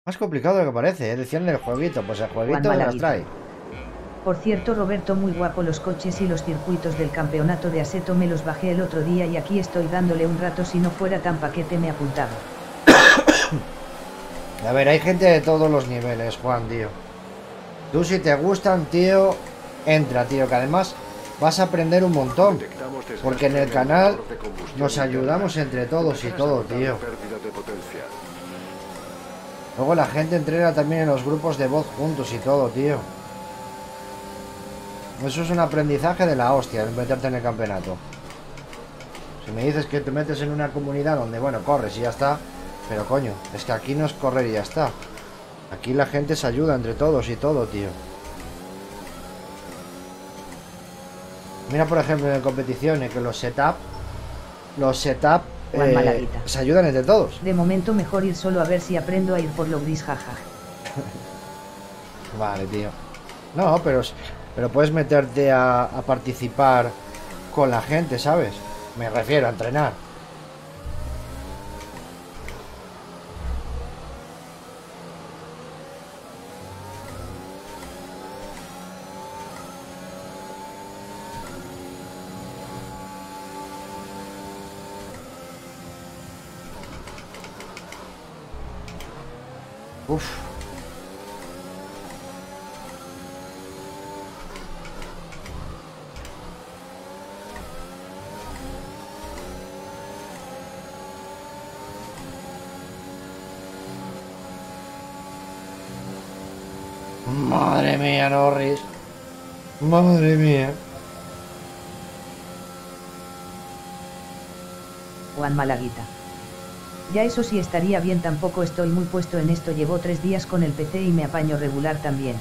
Más complicado de lo que parece, ¿eh? Decían del jueguito, pues el Juan jueguito me las Malaguita. trae. Por cierto, Roberto, muy guapo los coches y los circuitos del campeonato de Aseto, me los bajé el otro día y aquí estoy dándole un rato, si no fuera tan paquete me apuntaba. A ver, hay gente de todos los niveles, Juan, tío. Tú si te gustan, tío, entra, tío, que además vas a aprender un montón. Detectamos Porque en desgaste el en el canal motor de combustión nos interna. ayudamos entre todos y Empezarás a todo, notar la tío. pérdida de potencia. Luego la gente entrena también en los grupos de voz juntos y todo, tío. Eso es un aprendizaje de la hostia, el meterte en el campeonato. Si me dices que te metes en una comunidad donde, bueno, corres y ya está. Pero coño, es que aquí no es correr y ya está. Aquí la gente se ayuda entre todos y todo, tío. Mira, por ejemplo, en competiciones que los setup Juan Malaguita. se ayudan entre todos. De momento mejor ir solo a ver si aprendo a ir por lo gris, jaja. Vale, tío. No, pero puedes meterte a participar con la gente, ¿sabes? Me refiero a entrenar. Uf. Madre mía, Norris. Madre mía. Juan Malaguita. Ya eso sí estaría bien, tampoco estoy muy puesto en esto, llevo 3 días con el PC y me apaño regular también.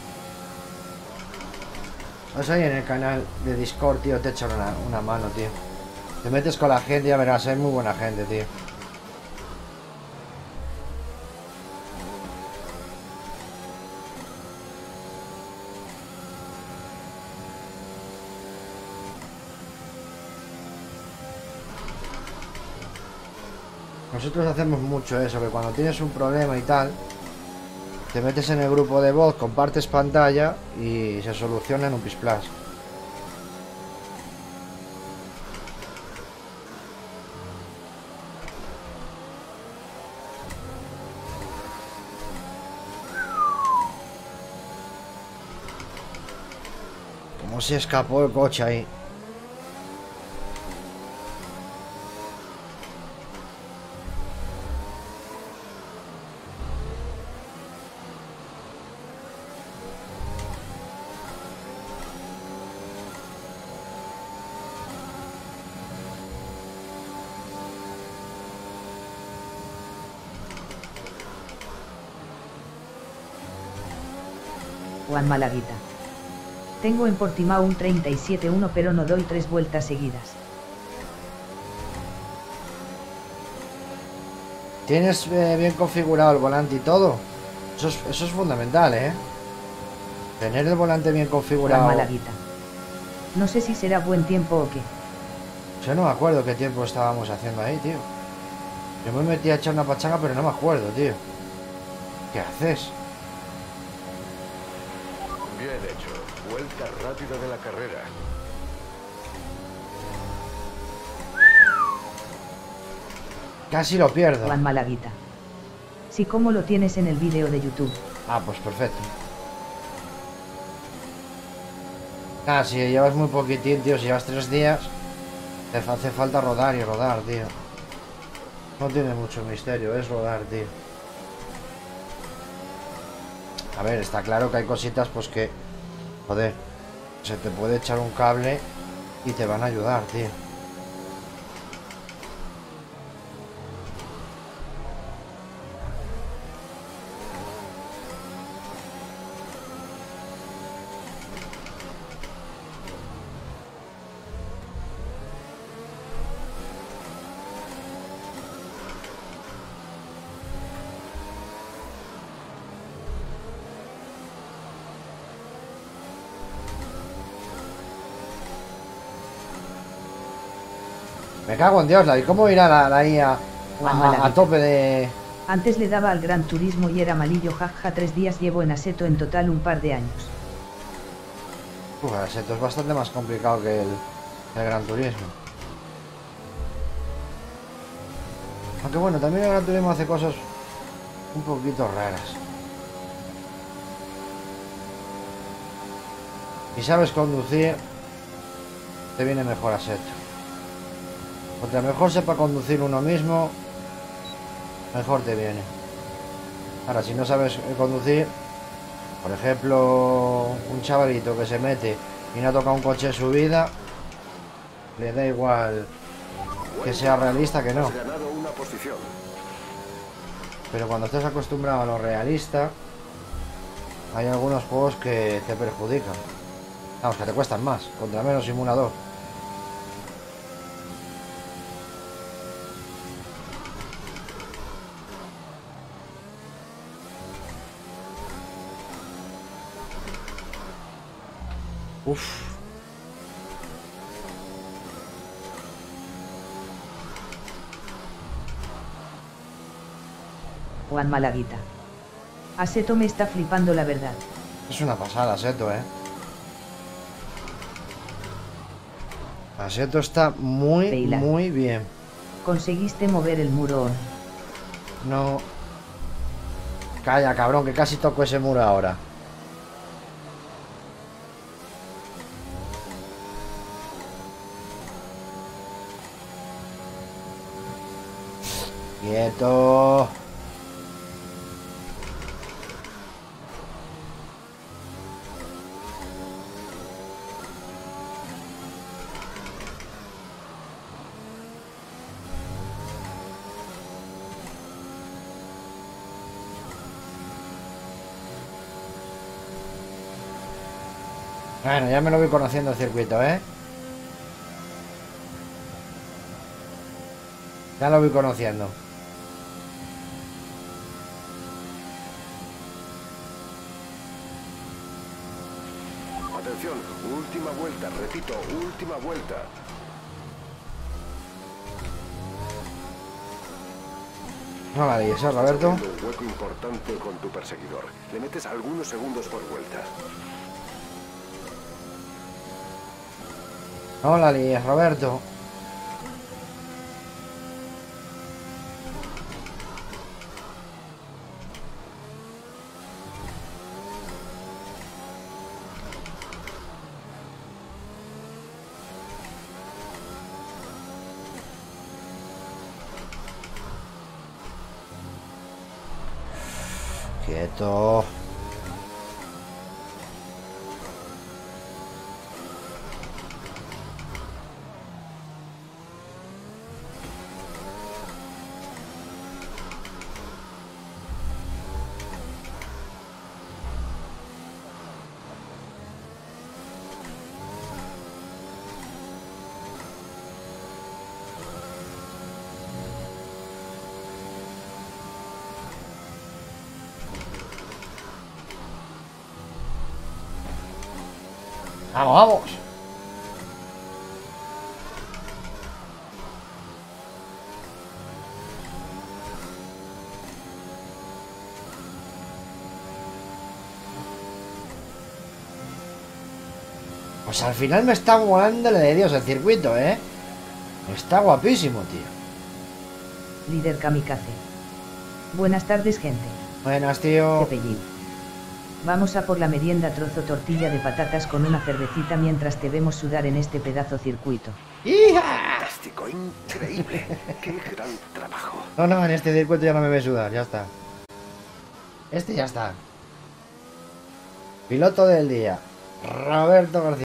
Vas ahí en el canal de Discord, tío, te echan una mano, tío. Te metes con la gente y ya verás, hay muy buena gente, tío. Nosotros hacemos mucho eso, que cuando tienes un problema y tal, te metes en el grupo de voz, compartes pantalla y se soluciona en un pisplas. ¿Cómo se escapó el coche ahí? Juan Malaguita. Tengo en Portimao un 37.1 pero no doy 3 vueltas seguidas. ¿Tienes bien configurado el volante y todo? Eso es fundamental, ¿eh? Tener el volante bien Juan configurado. Malaguita. No sé si será buen tiempo o qué. Yo no me acuerdo qué tiempo estábamos haciendo ahí, tío. Yo me metí a echar una pachanga, pero no me acuerdo, tío. ¿Qué haces? Bien hecho. Vuelta rápida de la carrera. Casi lo pierdo. Juan Malaguita. Sí, como lo tienes en el vídeo de YouTube. Ah, pues perfecto. Ah, si llevas muy poquitín, tío. Si llevas 3 días, te hace falta rodar y rodar, tío. No tiene mucho misterio, es rodar, tío. A ver, está claro que hay cositas, pues que... Joder, se te puede echar un cable y te van a ayudar, tío. Me cago en Dios, ¿y cómo irá la IA Juan a Malaguita. tope de Antes le daba al Gran Turismo y era malillo, jaja. 3 días llevo en Assetto, en total un par de años. Assetto es bastante más complicado que el Gran Turismo. Aunque bueno, también el Gran Turismo hace cosas un poquito raras. Si sabes conducir, te viene mejor Assetto. Cuanto mejor sepa conducir uno mismo, mejor te viene. Ahora, si no sabes conducir, por ejemplo, un chavalito que se mete y no toca un coche en su vida, le da igual que sea realista que no. Has ganado una posición. Pero cuando estés acostumbrado a lo realista, hay algunos juegos que te perjudican. Vamos, que te cuestan más, contra menos simulador. Uf. Juan Malaguita. Assetto me está flipando, la verdad. Es una pasada, Assetto, Assetto está muy, Veila. muy bien. ¿Conseguiste mover el muro? No. Calla, cabrón, que casi toco ese muro ahora. Quieto. Bueno, ya me lo voy conociendo el circuito, Ya lo voy conociendo. Atención, última vuelta, repito, última vuelta. No la líes, Roberto. Un hueco importante con tu perseguidor. Le metes algunos segundos por vuelta. No la líes, Roberto. Quieto. Vamos, vamos. Pues al final me está volando de Dios el circuito, Está guapísimo, tío. Líder Kamikaze. Buenas tardes, gente. Buenas, Qué tío. apellido. Vamos a por la merienda, trozo tortilla de patatas con una cervecita mientras te vemos sudar en este pedazo circuito. ¡Hija! Fantástico, increíble. Qué gran trabajo. No, en este circuito ya no me voy a sudar, ya está. Este ya está. Piloto del día, Roberto García.